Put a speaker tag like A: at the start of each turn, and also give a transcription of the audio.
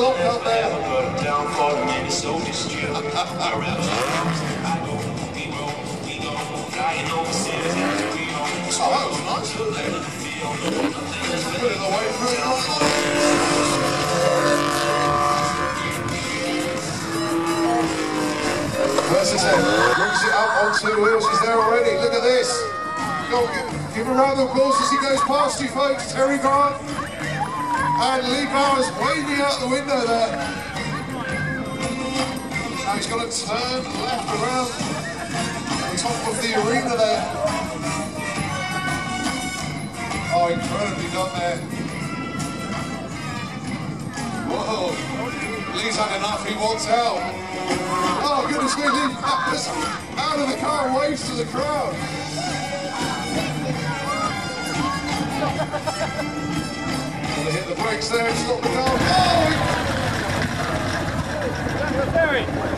A: locked up there. Oh, that was nice, wasn't it? Put it away for it. Versus brings it up on 2 wheels. He's there already. Look at this. Go on, give a round of applause as he goes past you folks. Terry Grant and Lee Bowers waving out the window there. Now he's got to turn left around the top of the arena there. Oh, incredibly done there. Whoa. Lee's had enough, he wants out. Oh, goodness me, Lee Bowers out of the car and waves to the crowd. Gonna hit the brakes there and stop the car. Oh!